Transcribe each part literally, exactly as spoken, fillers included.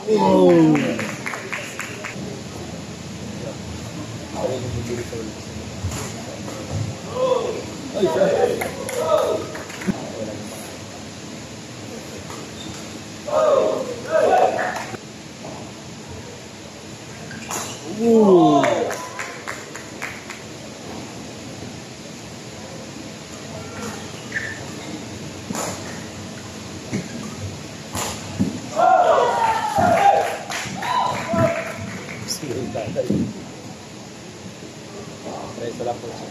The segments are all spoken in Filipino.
Oh! Ay, siya. Ooh. Resto lang po siya.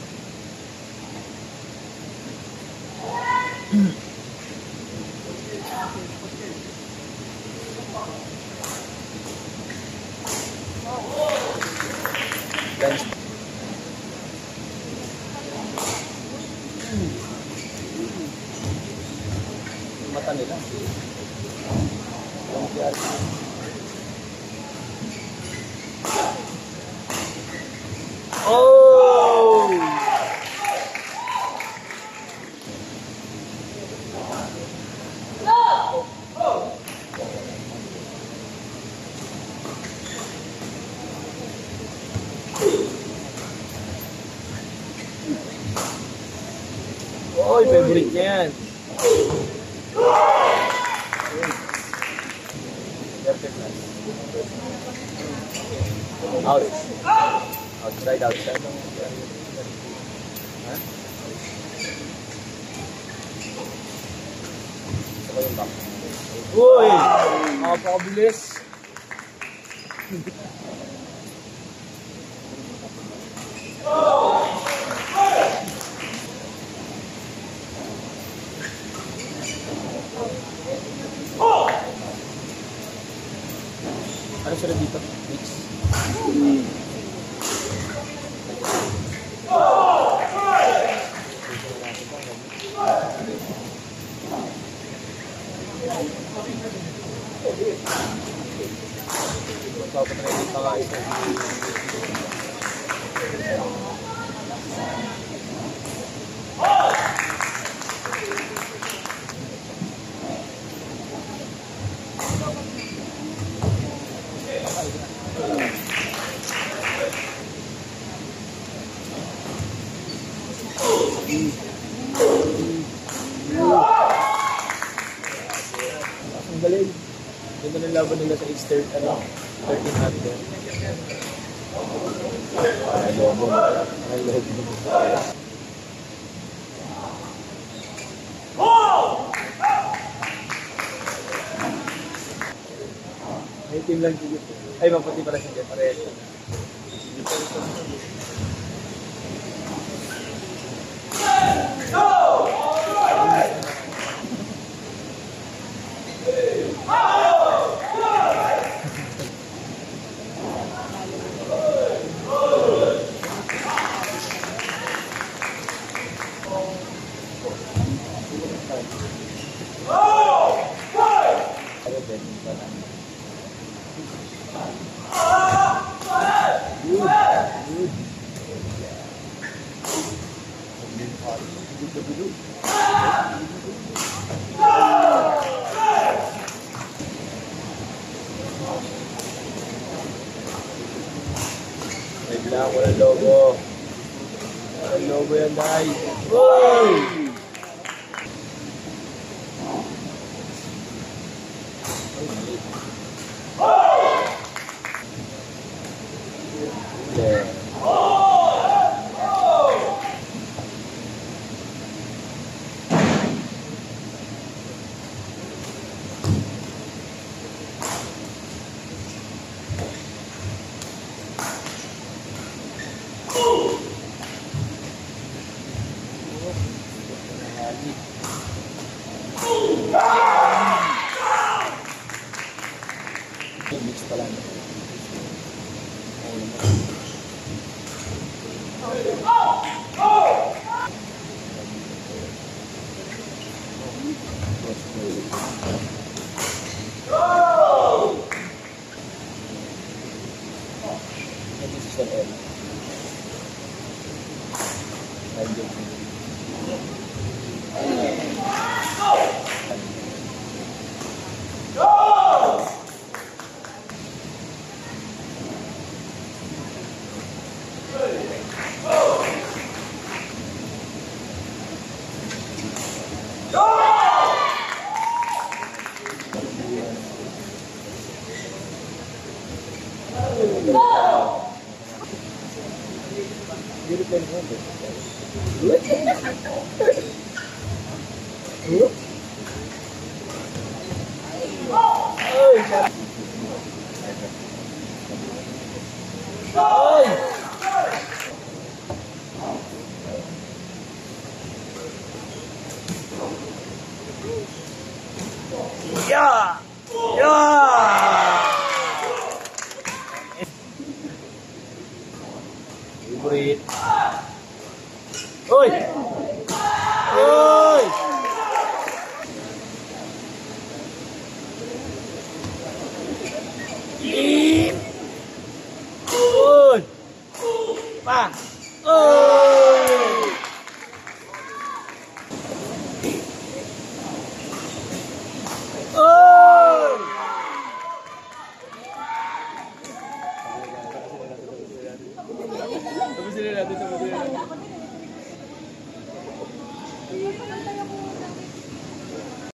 Guys. Mata nila. Oh! Oy, favorite niya yan. Out. Outside, outside. Ha? Saka yung back. Uy! Nakapakabilis. Ano sila dito? Mix. Magpapatraining pa nga ito. Ang galing. Ganda ng laban nila sa Easter, ano, thirteen hundred. Ay, lobo. Ay, lobo. May team lang dito. Ay, maputi pala siya. Parehas. Go! Wait lang, walang logo. Walang logo yan, guys. Uy! Yeah. Mix pa lang. Jadi plan mo ba? Oy, Oy! Ya! Ya! Favorite. Oy! Oy! Ip! Oy! Pa! Oy! Oy! Tapusin na natin, tapusin na natin.